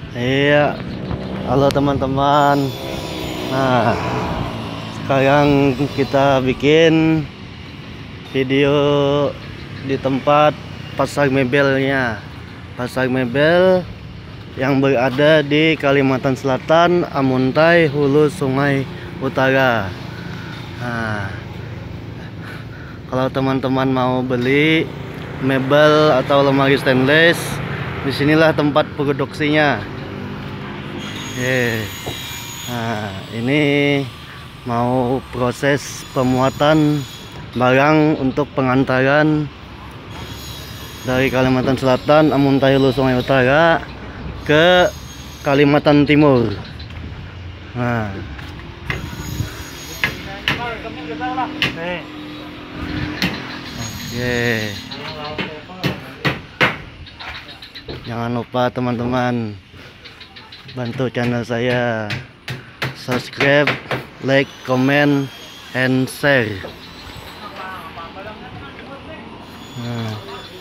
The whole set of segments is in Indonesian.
Iya, halo teman-teman. Nah, sekarang kita bikin video di tempat pasar mebelnya. Pasar mebel yang berada di Kalimantan Selatan, Amuntai, Hulu Sungai Utara. Nah, kalau teman-teman mau beli mebel atau lemari stainless, disinilah tempat produksinya. Nah, ini mau proses pemuatan barang untuk pengantaran dari Kalimantan Selatan, Amuntai, Hulu Sungai Utara ke Kalimantan Timur. Nah, oke. Jangan lupa teman-teman bantu channel saya, subscribe, like, comment, and share. Nah.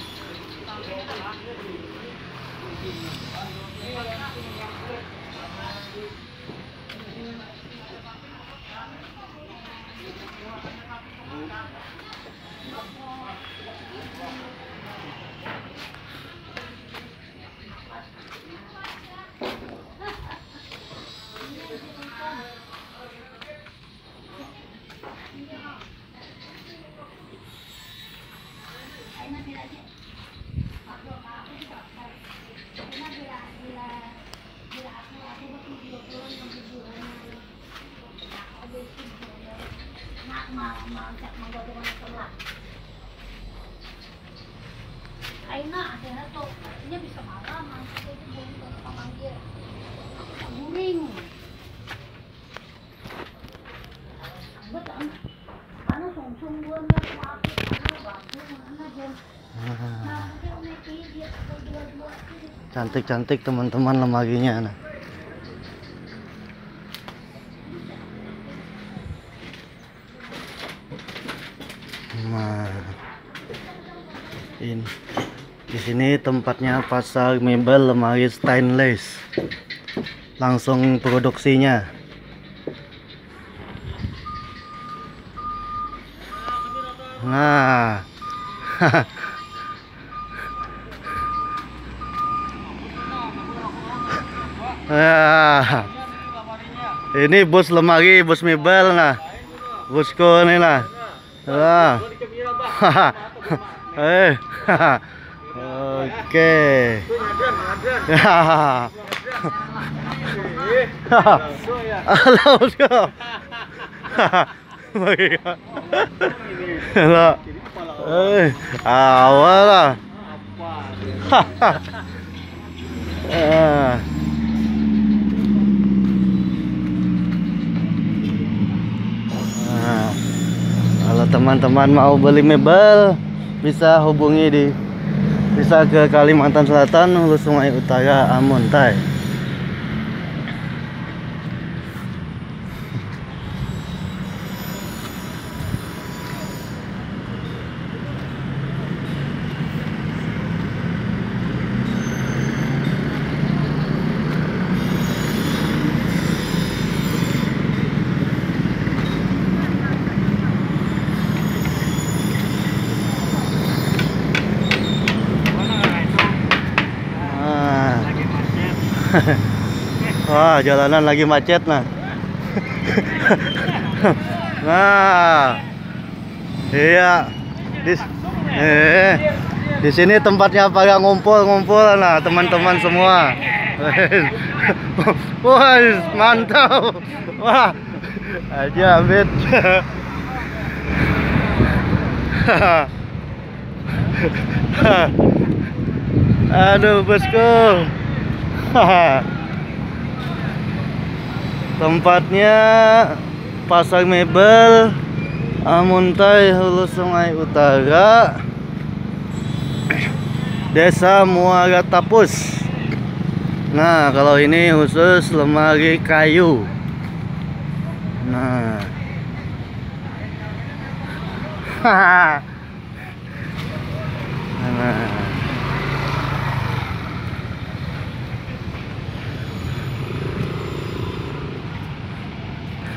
Aina ada tuh, artinya bisa marah, itu memanggil guring. Ano sungsung gua na kumakas, ano bago, ano dyan. Cantik-cantik teman-teman lemarinya. Nah. Nah, ini di sini tempatnya pasar mebel lemari stainless, langsung produksinya. Nah, nah, ini bos lemari, bos mebel. Nah, bosku ini lah. Nah. Oke. Halo, halo. Awal lah. Kalau teman-teman mau beli mebel, bisa hubungi bisa ke Kalimantan Selatan, Hulu Sungai Utara, Amuntai. Wah, jalanan lagi macet. Nah. Nah, iya, di sini tempatnya pada ngumpul-ngumpul. Nah, teman-teman semua. Wah, mantap. Wah, aja bet. Aduh, bosku. Tempatnya pasar mebel Amuntai, Hulu Sungai Utara, Desa Muara Tapus. Nah, kalau ini khusus lemari kayu. Nah,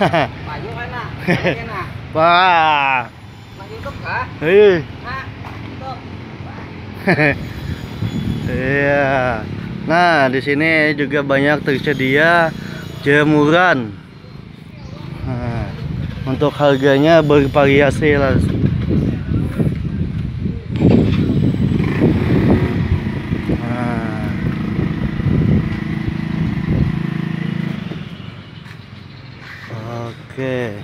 Maju kan nak? Kayaknya nak. Wah. Maju YouTube kah? Nah, YouTube. Iya. Nah, di sini juga banyak tersedia jemuran. Nah, untuk harganya bervariasi lah. Nah. Oke.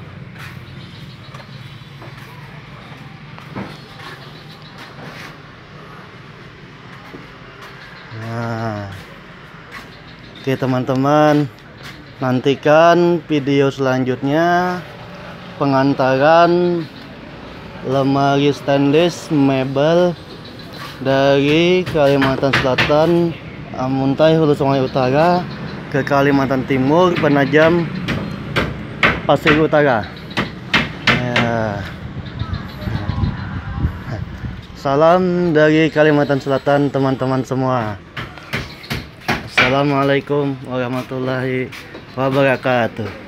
Nah, oke teman-teman, nantikan video selanjutnya pengantaran lemari stainless mebel dari Kalimantan Selatan, Amuntai Hulu Sungai Utara ke Kalimantan Timur, Penajam, Pasir Utara. Ya. Salam dari Kalimantan Selatan teman-teman semua. Assalamualaikum warahmatullahi wabarakatuh.